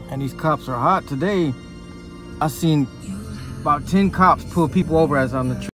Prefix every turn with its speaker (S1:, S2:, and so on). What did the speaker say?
S1: And these cops are hot today. I seen about 10 cops pull people over as on the